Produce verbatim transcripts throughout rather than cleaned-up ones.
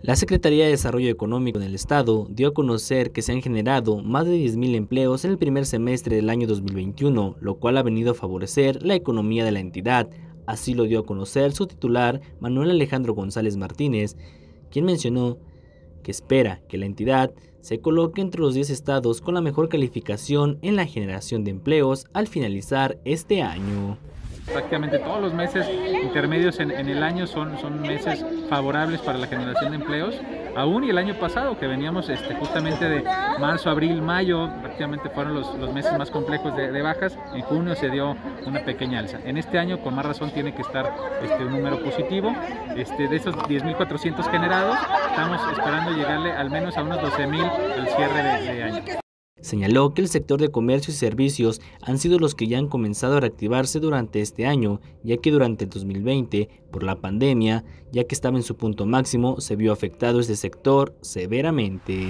La Secretaría de Desarrollo Económico del Estado dio a conocer que se han generado más de diez mil empleos en el primer semestre del año dos mil veintiuno, lo cual ha venido a favorecer la economía de la entidad. Así lo dio a conocer su titular, Manuel Alejandro González Martínez, quien mencionó que espera que la entidad se coloque entre los diez estados con la mejor calificación en la generación de empleos al finalizar este año. Prácticamente todos los meses intermedios en, en el año son, son meses favorables para la generación de empleos, aún y el año pasado que veníamos este, justamente de marzo, abril, mayo, prácticamente fueron los, los meses más complejos de, de bajas. En junio se dio una pequeña alza. En este año con más razón tiene que estar este, un número positivo. Este, de esos diez mil cuatrocientos generados, estamos esperando llegarle al menos a unos doce mil al cierre de, de año. Señaló que el sector de comercio y servicios han sido los que ya han comenzado a reactivarse durante este año, ya que durante el dos mil veinte, por la pandemia, ya que estaba en su punto máximo, se vio afectado este sector severamente.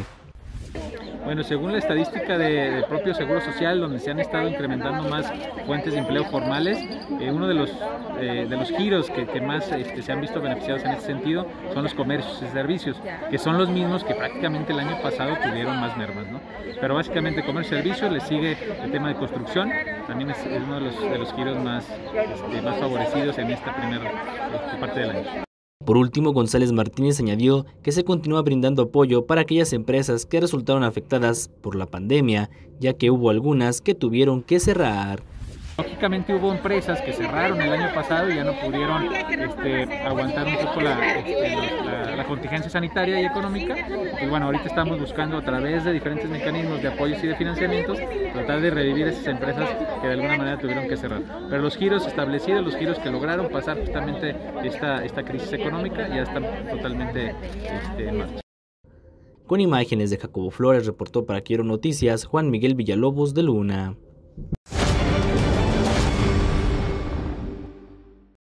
Bueno, según la estadística de, del propio Seguro Social, donde se han estado incrementando más fuentes de empleo formales, eh, uno de los, eh, de los giros que, que más este, se han visto beneficiados en este sentido son los comercios y servicios, que son los mismos que prácticamente el año pasado tuvieron más mermas, ¿no? Pero básicamente comercio y servicios, le sigue el tema de construcción, también es, es uno de los, de los giros más, este, más favorecidos en esta primera este, parte del año. Por último, González Martínez añadió que se continúa brindando apoyo para aquellas empresas que resultaron afectadas por la pandemia, ya que hubo algunas que tuvieron que cerrar. Lógicamente hubo empresas que cerraron el año pasado y ya no pudieron este, aguantar un poco la, este, la, la contingencia sanitaria y económica. Y bueno, ahorita estamos buscando a través de diferentes mecanismos de apoyos y de financiamientos tratar de revivir esas empresas que de alguna manera tuvieron que cerrar. Pero los giros establecidos, los giros que lograron pasar justamente esta, esta crisis económica ya están totalmente este, en marcha. Con imágenes de Jacobo Flores, reportó para Quiero Noticias Juan Miguel Villalobos de Luna.